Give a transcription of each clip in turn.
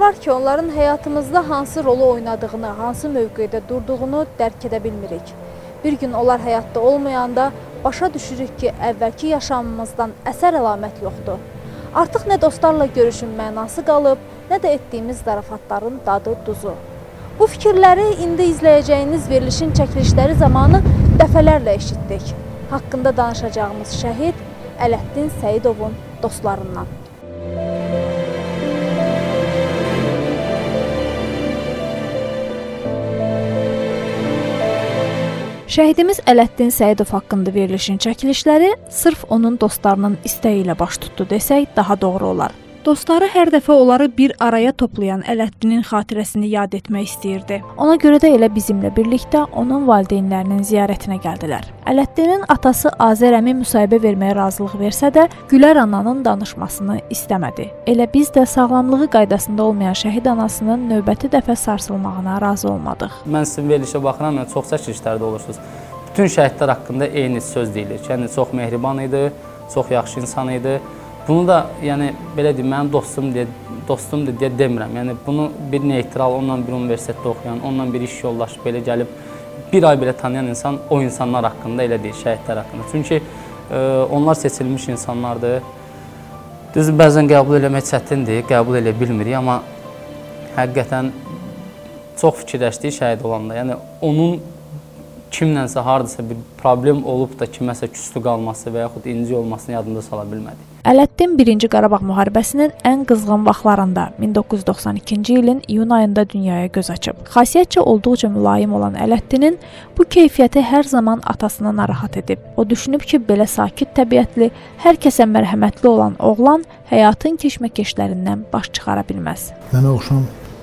var ki, onların həyatımızda hansı rolu oynadığını, hansı mövqedə durduğunu dərk edə bilmirik. Bir gün onlar həyatda olmayanda başa düşürük ki, əvvəlki yaşamımızdan əsər əlamət yoxdur. Artıq nə dostlarla görüşün mənası qalıb, nə də etdiyimiz zarafatların dadı, duzu. Bu fikirləri indi izləyəcəyiniz verilişin çəkilişləri zamanı dəfələrlə eşitdik. Haqqında danışacağımız şəhid Ələddin Səidovun dostlarından. Şəhidimiz Ələddin Səidov haqqında verilişin çəkilişləri sırf onun dostlarının istəyi ilə baş tutdu desək daha doğru olar. Dostları hər dəfə onları bir araya toplayan Ələddinin xatirəsini yad etmək istəyirdi. Ona görə də elə bizimlə birlikdə onun valideynlərinin ziyarətinə gəldilər. Ələddinin atası Azər əmi müsahibə verməyə razılıq versə də, Gülər ananın danışmasını istəmədi. Elə biz də sağlamlığı qaydasında olmayan şəhid anasının növbəti dəfə sarsılmağına razı olmadıq. Mən sizin verilişə baxıram, çox çəkilişlərdə olursunuz. Bütün şəhidlər haqqında eyni söz deyilir. Yəni, çox mehriban idi, çox yaxşı insan idi. Bunu da, yəni, belə deyim, mənim dostumdur deyə demirəm. Yəni, bunu bir neytral, onunla bir universitetdə oxuyan, onunla bir iş yoldaşı belə gəlib, bir ay belə tanıyan insan o insanlar haqqında elə deyil, şəhidlər haqqında. Çünki onlar seçilmiş insanlardır. Düzdür, bəzən qəbul eləmək çətindir, qəbul elə bilmirik, amma həqiqətən çox fikirləşdiyi şəhid olanda, yəni, onun kimlənsə, haradasa bir problem olub da kiməsə küslü qalması və yaxud inci olmasını yadında sala bilmədi. Ələddin 1-ci Qarabağ müharibəsinin ən qızğın vaxtlarında 1992-ci ilin iyun ayında dünyaya göz açıb. Xasiyyətcə olduqca mülayim olan Ələddinin bu keyfiyyəti hər zaman atasını narahat edib. O düşünüb ki, belə sakit təbiətli, hər kəsə mərhəmətli olan oğlan həyatın keşməkeşlərindən baş çıxara bilməz. Mənə oxşam,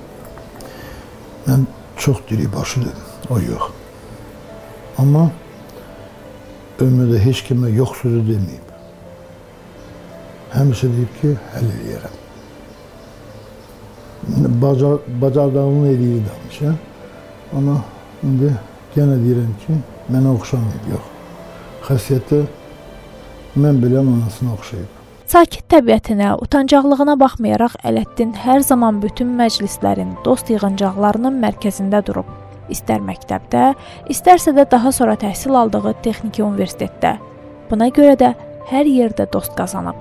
mən çox diri başı dedim, o yox. Amma ömrüdə heç kimə yox sözü deməyib. Həmişə deyib ki, həll eləyərəm. Bacardığımı eləyir danışa. Amma indi yenə deyirəm ki, mənə oxşamayıb, yox. Xəsiyyətdə mən belə anasına oxşayıb. Sakit təbiətinə, utancaqlığına baxmayaraq Ələddin hər zaman bütün məclislərin, dost yığıncaqlarının mərkəzində durub. İstər məktəbdə, istərsə də daha sonra təhsil aldığı texniki universitetdə. Buna görə də hər yerdə dost qazanıb.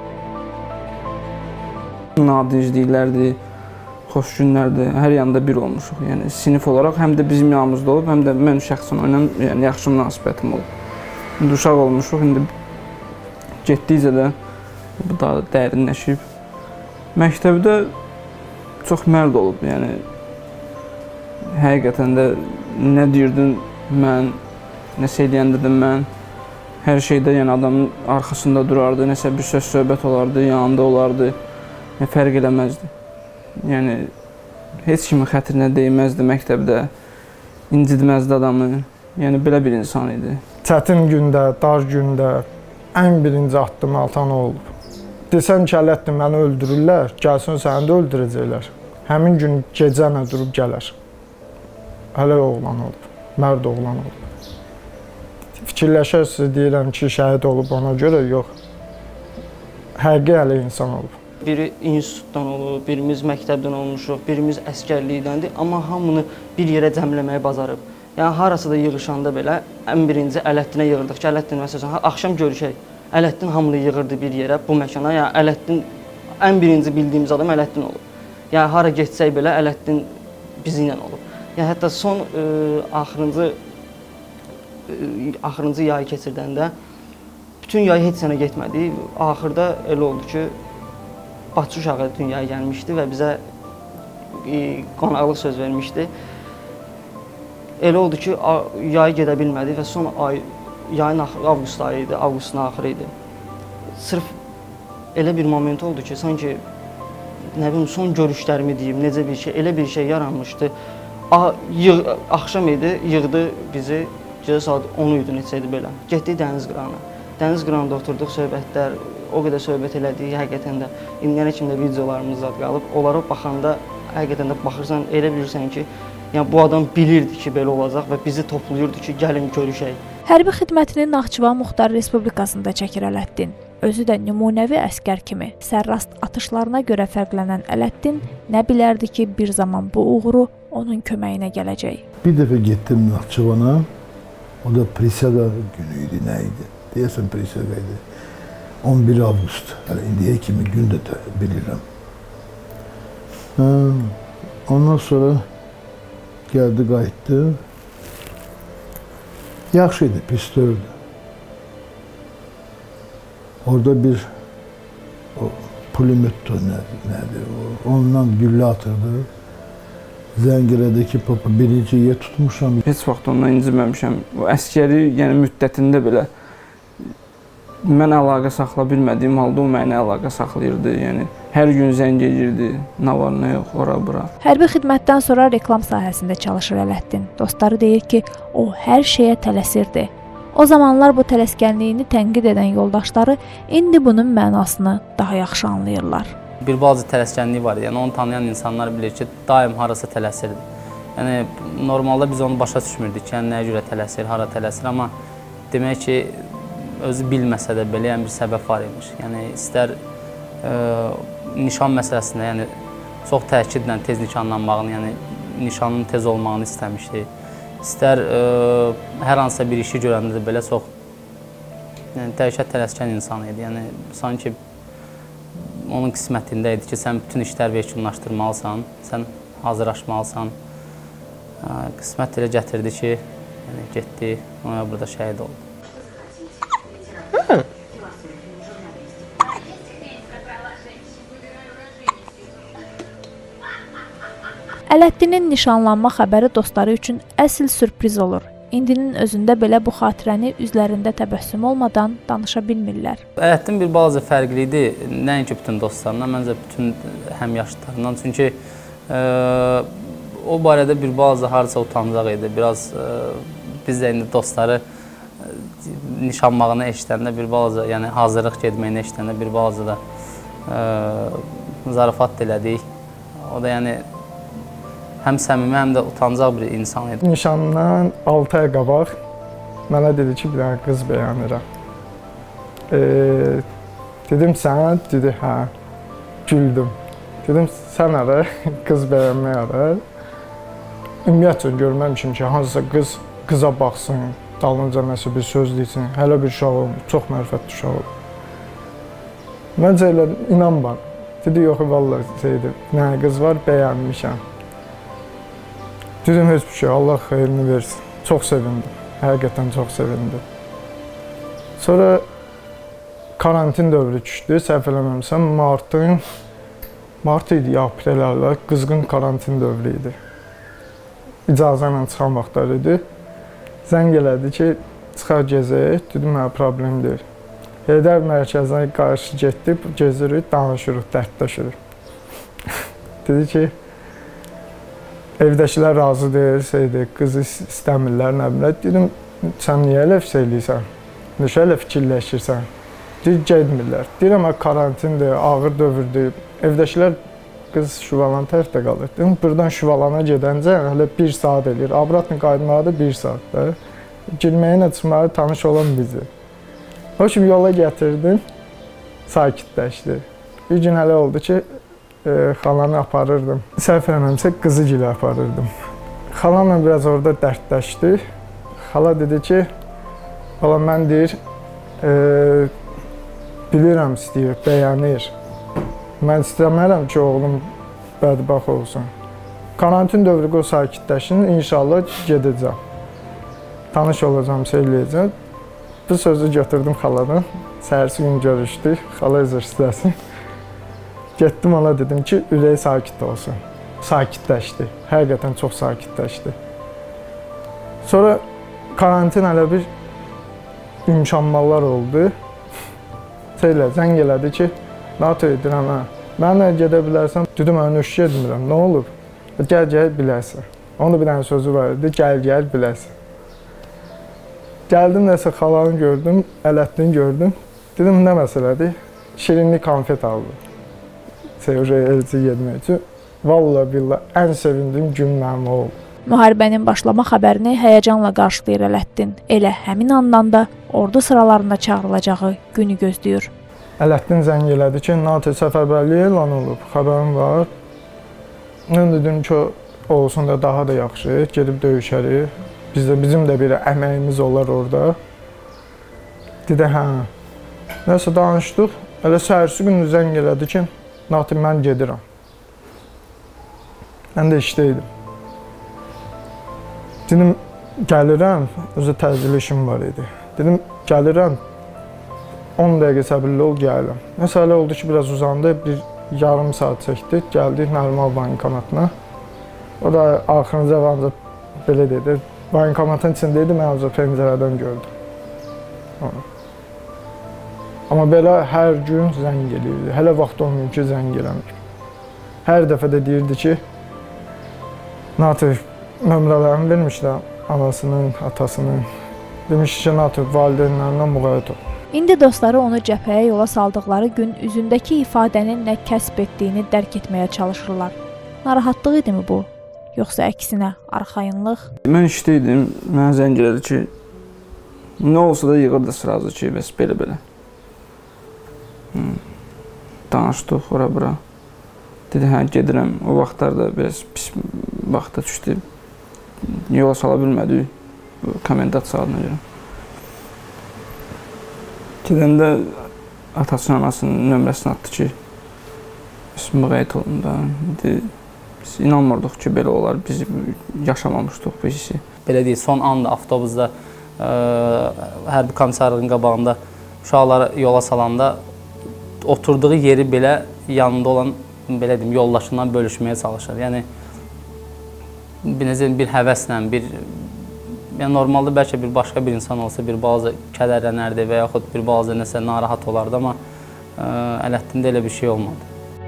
Nadicliklərdir, xoş günlərdir, hər yanda bir olmuşuq. Yəni, sinif olaraq həm də bizim yanımızda olub, həm də mən şəxsən ilə yaxşı münasibətim olub. İndi uşaq olmuşuq, indi getdikcə də bu daha dərinləşib. Məktəbdə çox mərd olub, yəni həqiqətən də nə deyirdin mən, nəsə eləyəndə də mən, hər şeydə yəni adamın arxasında durardı, nəsə bir söz söhbət olardı, yanında olardı, fərq eləməzdi. Yəni, heç kimin xətrinə deyməzdi məktəbdə, incidməzdi adamı, yəni belə bir insan idi. Çətin gündə, dar gündə ən birinci addımı atan o olub. Desəm ki, Ələddin məni öldürürlər, gəlsin səni də öldürəcəklər. Həmin gün gecənə durub gələr. Hələ oğlan olub, mərd oğlan olub. Fikirləşərsiniz, deyirəm ki, şəhid olub ona görə, yox. Həqiqi hələ insan olub. Biri institutdan olub, birimiz məktəbdən olmuşuq, birimiz əskərlikdəndir, amma hamını bir yerə cəmləməyi bacarıb. Yəni, harası da yığışanda belə, ən birinci Ələddinə yığırdıq ki, Ələddin məsələn, axşam görüşək. Ələddin hamını yığırdı bir yerə, bu məkana. Yəni, Ələddin, ən birinci bildiyimiz adam Ələddin olub. Yəni, hara getsək belə, Ələddin bizi ilə olub. Yəni, hətta son axırıncı yayı keçirdəndə bütün yay heç sənə getmədi. Axırda elə oldu ki, Bakı uşağı bütün yay gəlmişdi və bizə qonaqlıq söz vermişdi. Elə oldu ki, yay gedə bilmədi və son ay, yayın avqust ayı idi, avqustun axırı idi. Sırf elə bir moment oldu ki, sanki nə bilim, son görüşlərimi deyim, necə bir şey, elə bir şey yaranmışdı. Axşam idi, yığdı bizi, gecə saat 10 idi, neçə idi belə. Getdik dəniz qırağına. Dəniz qırağında oturduq, söhbətlər, o qədər söhbət elədik, həqiqətən də indiyənə kimi də videolarımız zad qalıb. Onlara baxanda, həqiqətən də baxırsan, elə bilirsən ki, yəni bu adam bilirdi ki, belə olacaq və bizi toplayırdı ki, gəlin görüşək. Hərbi xidmətini Naxçıvan Muxtar Respublikasında çəkir Ələddin. Özü də nümunəvi əsgər kimi sərrast atışlarına görə fərqlənən Ələddin nə bilərdi ki, bir zaman bu uğuru onun köməyinə gələcək. Bir dəfə getdim Naxçıvana, o da Prisada günü idi, nə idi? Deyəsən Prisada idi. 11 avqust, indiyə kimi gün də bilirəm. Ondan sonra gəldi, qayıtdı. Yaxşı idi, pis deyildi. Orada bir pulemyot nədir, ondan güllə atırdı. Zəngələdəki papa birinci yer tutmuşam. Heç vaxt ondan inciməmişəm. O əskəri müddətində belə mən əlaqə saxla bilmədiyim halda o mənə əlaqə saxlayırdı. Yəni hər gün zəng edirdi, nə var, nə yox, ora bura. Hərbi xidmətdən sonra reklam sahəsində çalışır Ələddin. Dostları deyir ki, o hər şeyə tələsirdi. O zamanlar bu tələskənliyini tənqid edən yoldaşları indi bunun mənasını daha yaxşı anlayırlar. Bir bazı tələskənliyi var. Yəni onu tanıyan insanlar bilir ki, daim harasa tələsirdi. Yəni normalda biz onu başa düşmürdük ki, yəni nəyə görə tələsir, hara tələsir, amma demək ki, özü bilməsə də belə yəni bir səbəb var imiş. Yəni istər nişan məsələsində, yəni çox təkidlə tez nişanlanmağını, yəni nişanın tez olmağını istəmişdi. İstər hər hansısa bir işi görəndə də belə çox dəhşət tələskən insan idi. Yəni sanki onun qismətində idi ki, sən bütün işləri yekunlaşdırmalısan, sən hazırlaşmalısan. Qismət elə gətirdi ki, yəni getdi, ona burada şəhid oldu. Ələddinin nişanlanma xəbəri dostları üçün əsl sürpriz olur. İndinin özündə belə bu xatirəni üzlərində təbəssüm olmadan danışa bilmirlər. Ələddin bir balaca fərqli idi, nəinki bütün dostlarından, məncə bütün həmyaşıdlarından. Çünki o barədə bir balaca harca utancaq idi. Biraz biz də indi dostları nişanmağını eşidəndə bir balaca, yəni hazırlıq getməyini eşidəndə bir balaca da zarafat elədik. O da yəni həm səmimi, həm də utancaq bir insan idi. Nişandan 6 ay qabaq mənə dedi ki, bir dənə qız bəyənirəm. Dedim, sən? Dedi, hə. Güldüm. Dedim, sən ara, qız bəyənmək ara. Ümumiyyətlə görməmişim ki, hansısa qız qıza baxsın, dalınca nəsə bir söz deysin. Hələ bir uşaq olmur, çox mərifətli uşaq olmur. Məncə elə inanmam. Dedi, yox, vallahi nə qız var, bəyənmişəm. Dedim, heç bir şey, Allah xeyrini versin. Çox sevindim, həqiqətən çox sevindim. Sonra karantin dövrü düşdü, səhv eləməmişəm, mart idi, ya aprel aylar, qızğın karantin dövrü idi. İcazə ilə çıxan vaxtlar idi. Zəng elədi ki, çıxar gezək, dedim, hə, problem deyil. Heydər mərkəzdən qarşı getdik, gezirik, danışırıq, dərdləşirik. Dedi ki, evdəkilər razı deyil, qızı istəmirlər, nə bilək. Dedim, sən niyə elə eləyirsən? Neşə elə fikirləşirsən? Deyir, getmirlər. Deyirəm, karantindir, ağır dövrdür. Evdəkilər qız Şuvalan tərəfdə qalır. Dedim, buradan Şuvalana gedəncə hələ 1 saat eləyir. Abratla qayıtmağı da 1 saatdır. Girməyin açmağı tanış olan bizi. O kimi yola gətirdim, sakitləşdi. Bir gün hələ oldu ki, xalanı aparırdım. Səhv eləməmsə qızı gilə aparırdım. Xalanla biraz orada dərdləşdi. Xala dedi ki, xala mən deyir, bilirəm istəyir, bəyənir. Mən istəmərəm ki, oğlum bədbax olsun. Karantin dövrü o sakitləşin, inşallah gedəcəm. Tanış olacam, söyləyəcəm. Bu sözü götürdüm xaladan. Səhərsi gün görüşdük, xala üzr istəsin. Getdim ona dedim ki, ürəyi sakit olsun. Sakitləşdi. Həqiqətən çox sakitləşdi. Sonra karantin hələ bir yumşanmalar oldu. Zəng elədi ki, NATO edirəm, hə. Mənlə gedə bilərsən. Dedim, mən öş getmirəm, nə olub? Gəl bilərsən. Onun da bir dənə sözü var idi, gəl bilərsən. Gəldim, nəsə xalanı gördüm, Ələddini gördüm. Dedim, nə məsələdir? Şirinli konfet aldım. Elçi getmək üçün. Vallahi billah, ən sevindiyim gün mənim oldu. Müharibənin başlama xəbərini həyəcanla qarşılayır Ələddin. Elə həmin andan da ordu sıralarında çağrılacağı günü gözləyir. Ələddin zəng elədi ki, NATO səfərbərliyi elan olub, xəbərim var. Mən dedim ki, olsun da daha da yaxşı, gedib döyüşərik. Bizim də bir əməyimiz olar orada. Dedi, hə. Nəsə danışdıq. Elə səhərsi günü zəng elədi ki, NATO mən gedirəm. Mən də işdəydim. Dedim, gəlirəm, özü təcili işim var idi. Dedim, gəlirəm, 10 dəqiqə səbirli ol, gəlirəm. Nəsə elə oldu ki, biraz uzandı, bir yarım saat çəkdi, gəldik normal bankomatına. O da axırıncı ancaq belə dedi, bankomatın içindeydi, mən ancaq pəncərədən gördüm. Amma belə hər gün zəng eləyirdi, hələ vaxt olmuyor ki, zəng eləmir. Hər dəfə də deyirdi ki, NATO nömrələrini vermişlər, anasının, atasının. Demiş ki, NATO valideynlərindən müğayət ol. İndi dostları onu cəbhəyə yola saldıqları gün üzündəki ifadənin nə kəsb etdiyini dərk etməyə çalışırlar. Narahatlıq idimi bu? Yoxsa əksinə, arxayınlıq? Mən işdəydim, mənə zəng elədi ki, nə olsa da yığırdı sırası ki, bəs belə-belə. Danışdıq ora-bura. Dedi, hə, gedirəm. O vaxtlarda biraz pis vaxta düşdü. Yola sala bilmədik, komendant saatına görə. Gedəndə atasının, anasının nömrəsini atdı ki, biz müğayət olun da. Biz inanmırdıq ki, belə olar, biz yaşamamışdıq bu hissi. Belə deyil, son anda avtobusda hərbi komissarlığın qabağında uşaqları yola salanda oturduğu yeri belə yanında olan belə deyim, yoldaşından bölüşməyə çalışır. Yəni bir həvəslə, yəni normalda bəlkə bir başqa bir insan olsa bir bazı kədərlənərdi və yaxud bir bazı nəsə narahat olardı, amma Ələddində elə bir şey olmadı.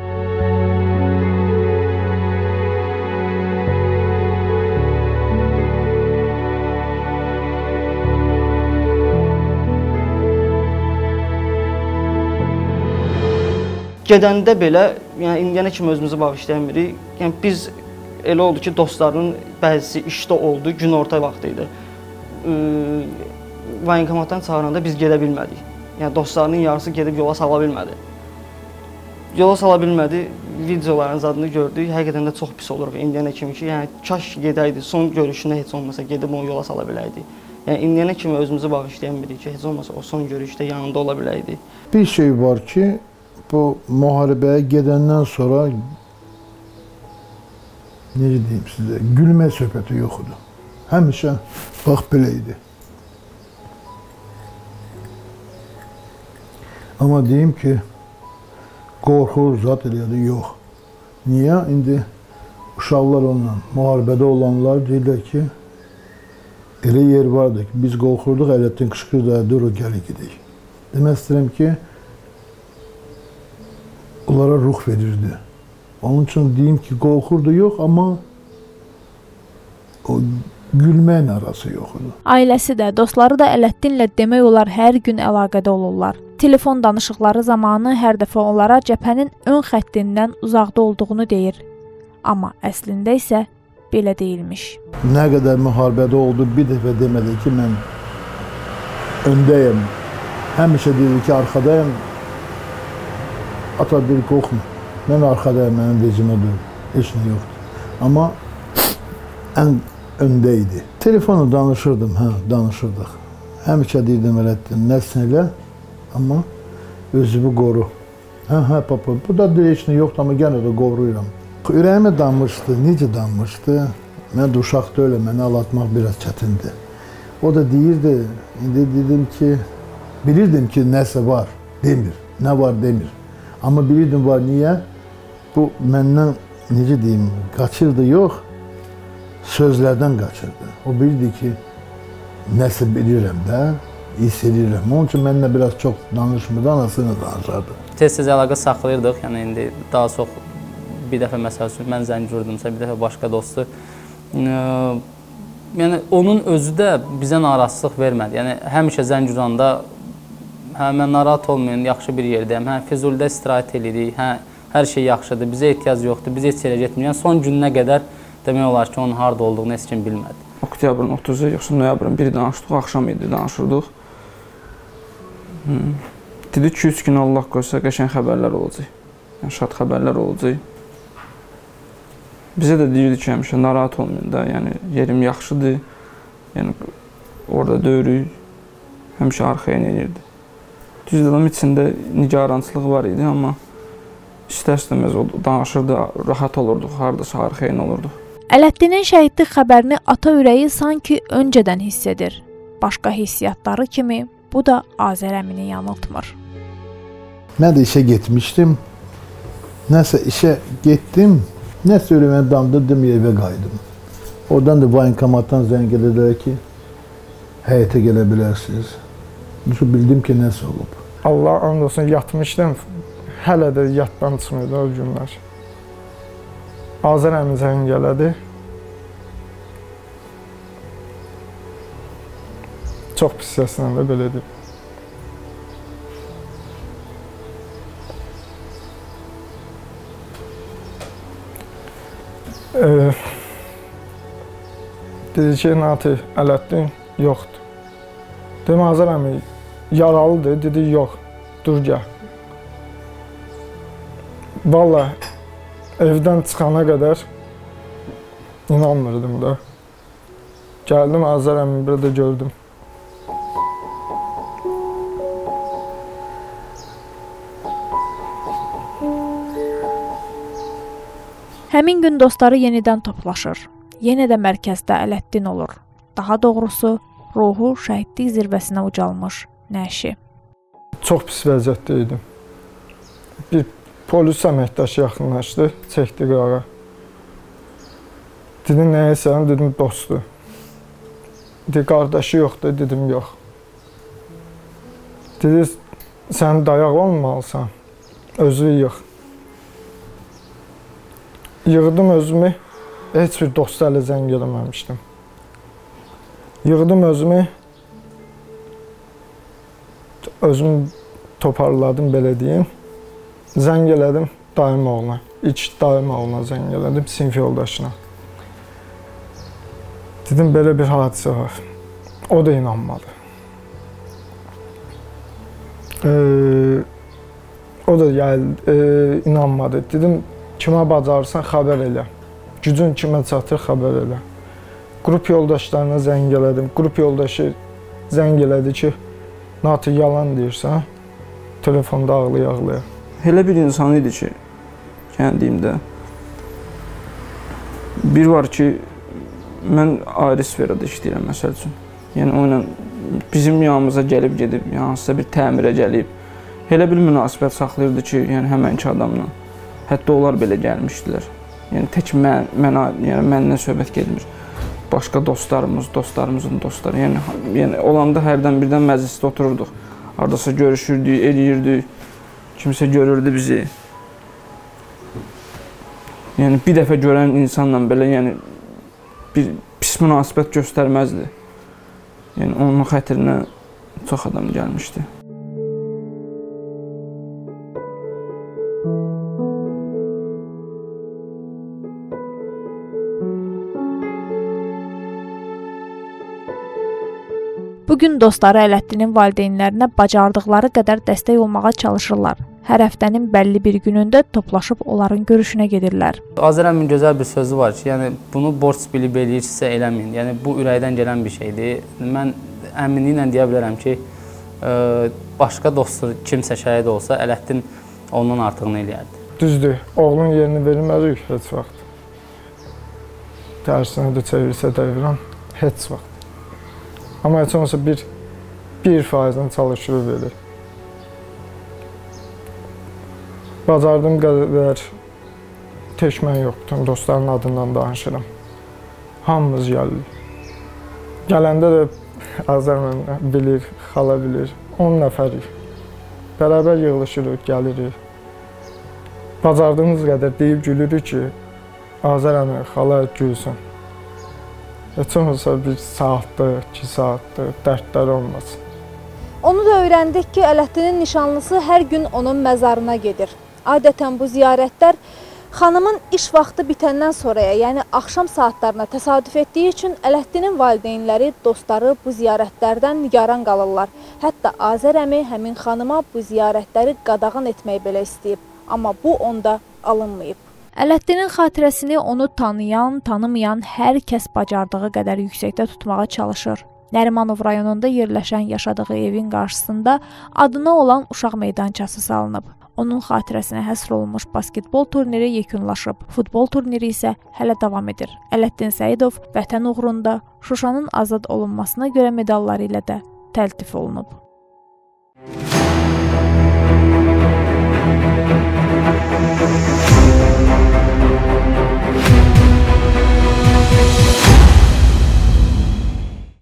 Gedəndə belə, yəni indiyənə kimi özümüzü bağışlayamırıq. Yəni biz elə oldu ki, dostlarının bəzisi işdə oldu, gün orta vaxtı idi. Voyenkomatdan çağıranda biz gedə bilmədik. Yəni dostlarının yarısı gedib yola sala bilmədi. Yola sala bilmədi, videoların zadını gördük. Həqiqətən də çox pis oluruq indiyənə kimi ki, yəni kaş gedəydi, son görüşünə heç olmasa gedib onu yola sala biləydi. Yəni indiyənə kimi özümüzü bağışlayamırıq ki, heç olmasa o son görüşdə yanında ola biləydi. Bir şey var ki, bu müharibəyə gedəndən sonra necə deyim sizə, gülmə söhbəti yox idi. Həmişə bax belə idi. Amma deyim ki, qorxur, zat elədi, yox. Niyə? İndi uşaqlar onunla, müharibədə olanlar deyirlər ki, elə yer vardı ki, biz qorxurduq, Ələddin qışqırdı, dur, gəli gedək. Demək istəyirəm ki, onlara ruh verirdi. Onun üçün deyim ki, qorxurdu yox, amma o gülməklə arası yox idi. Ailəsi də, dostları da Ələddinlə demək olar hər gün əlaqədə olurlar. Telefon danışıqları zamanı hər dəfə onlara cəbhənin ön xəttindən uzaqda olduğunu deyir. Amma əslində isə belə deyilmiş. Nə qədər müharibədə oldu, bir dəfə demədi ki, mən öndəyəm. Həmişə deyir ki, arxadayım. Ata deyir, qorxma. Mən arxadayım, mənim vecimə dur. Heç nə yoxdur. Amma ən öndə idi. Telefonu danışırdım, danışırdıq. Həmişə deyirdim, Ələddin, nəsin elə, amma özümü qoru. Papa, bu da deyir, heç nə yoxdur, amma yenə də qoruyuram. Ürəyimə danmışdı, necə danmışdı? Mən də uşaqda öyle, məni ağlatmaq biraz çətindir. O da deyirdi, indi dedim ki, bilirdim ki, nəsə var, demir. Nə var, demir. Amma bilirdim var, niyə? Bu, məndən, necə deyim, qaçırdı, yox, sözlərdən qaçırdı. O bilirdi ki, nəsə bilirəm də, hiss edirəm. Onun üçün mənimlə biraz çox danışmırdı, anasıyla danışardı. Tez-tez əlaqə saxlayırdıq, yəni indi daha çox bir dəfə məsəl üçün mən zəng vurdumsa, bir dəfə başqa dostu. Yəni, onun özü də bizə narahatsızlıq vermədi. Yəni, həmişə zəng vuranda, mən narahat olmayın, yaxşı bir yerdəyəm, Füzulidə istirahət edirik, hər şey yaxşıdır, bizə ehtiyac yoxdur, biz heç yerə getmirik. Yəni, son gününə qədər demək olar ki, onun harada olduğunu heç kim bilmədi. Oktyabrın 30-u, yoxsa noyabrın 1-i danışdıq, axşam idi, danışırdıq. Dedi 2-3 gün Allah qoysa qəşəng xəbərlər olacaq. Yəni şad xəbərlər olacaq. Bizə də deyirdi ki, həmişə narahat olmayın da, yəni yerim yaxşıdır. Yəni orada döyürük. Həmişə arxaya edirdi. Düzdür, adam içində nigarançılıq var idi, amma istər-istəməz danışırdı, rahat olurduq, hardasa arxaya olurduq. Ələddinin şəhidlik xəbərini ata ürəyi sanki öncədən hiss edir. Başqa hissiyatları kimi bu da Azər əmini yanıltmır. Mən də işə getmişdim. Nəsə işə getdim. Nəsə ölümə damdırdım, evə qayıdım. Oradan da bankomatdan zəng edilər ki, həyətə gələ bilərsiniz. Bildim ki, nəsə olub. Allah and olsun yatmışdım. Hələ də yaddan çıxmırdı o günlər. Azər əmi zəng elədi. Çox pis səslə də belə deyib. Dedi ki, Nati, Ələddin yoxdur. Dedim, Azər əmi yaralıdır. Dedi, yox, dur gəl. Vallahi evdən çıxana qədər inanmırdım da. Gəldim, Azər əmi bir də gördüm. Həmin gün dostları yenidən toplaşır. Yenə də mərkəzdə Ələddin olur. Daha doğrusu, ruhu şəhidlik zirvəsinə ucalmış nəşi. Çox pis vəziyyətdə idim. Bir polis əməkdaşı yaxınlaşdı, çəkdi qırağa. Dedim, nəyəsən? Dedim, dostu. Dedi, qardaşı yoxdur. Dedim, yox. Dedi, sən dayaq olmalısan, özü yığ. Yığdım özümü, heç bir dost ələ zəng eləməmişdim. Yığdım özümü toparladım, belə deyim. Zəng elədim dayım oğluna, ilk dayım oğluna zəng elədim, sinif yoldaşına. Dedim, belə bir hadisə var. O da inanmadı. O da inanmadı. Dedim, kimə bacarırsan xəbər elə. Gücün kimə çatır xəbər elə. Qrup yoldaşlarına zəng elədim. Qrup yoldaşı zəng elədi ki, Nati yalan deyirsən, telefonda ağlaya-ağlaya. Elə bir insan idi ki, kəndimdə. Bir var ki, mən ayrı sferada işləyirəm, məsəl üçün. Yəni, o ilə bizim yanımıza gəlib gedib, hansısa bir təmirə gəlib. Elə bir münasibət saxlayırdı ki, yəni həmənki adamla. Hətta onlar belə gəlmişdilər. Yəni, tək məndən söhbət gedmir. Başqa dostlarımızın dostları. Yəni olanda hərdən birdən məclisdə otururduq. Hardasa görüşürdük, eləyirdik. Kimsə görürdü bizi. Yəni, bir dəfə görən insanla belə, yəni, bir pis münasibət göstərməzdi. Yəni, onun xətrinə çox adam gəlmişdi. Bugün dostları Ələddinin valideynlərinə bacardıqları qədər dəstək olmağa çalışırlar. Hər həftənin bəlli bir günündə toplaşıb onların görüşünə gedirlər. Azər əmin gözəl bir sözü var ki, yəni bunu borc bilib eləyirsə eləməyin. Yəni bu ürəkdən gələn bir şeydir. Mən əminliklə deyə bilərəm ki, başqa dostu kimsə şəhid olsa, Ələddin ondan artığını eləyərdi. Düzdür, oğlun yerini vermərik heç vaxt. Tərsinə də çevirsə devirəm, heç vaxt. Amma heç olmasa 1% çalışırıq verir. Bacardığım qədər teşmən yoxdur, dostların adından danışıram. Hamımız gəlirik. Gələndə də Azər mənə bilir, xala bilir, 10 nəfərik. Bərabər yığılışırıq, gəlirik. Bacardığımız qədər deyib gülürük ki, Azər əmi, xala gülsün. Heç olmasa 1 saatdır, 2 saatdır, dərdlər olmasın. Onu da öyrəndik ki, Ələddinin nişanlısı hər gün onun məzarına gedir. Adətən bu ziyarətlər Xanımın iş vaxtı bitəndən sonraya, yəni axşam saatlarına təsadüf etdiyi üçün Ələddinin valideynləri, dostları bu ziyarətlərdən nigaran qalırlar. Hətta Azər əmi həmin xanıma bu ziyarətləri qadağan etmək belə istəyib, amma bu onda alınmayıb. Ələddinin xatirəsini onu tanıyan, tanımayan hər kəs bacardığı qədər yüksəkdə tutmağa çalışır. Nərimanov rayonunda yerləşən yaşadığı evin qarşısında adına olan uşaq meydançası salınıb. Onun xatirəsinə həsr olunmuş basketbol turniri yekunlaşıb. Futbol turniri isə hələ davam edir. Ələddin Səidov vətən uğrunda Şuşanın azad olunmasına görə medalları ilə də təltif olunub.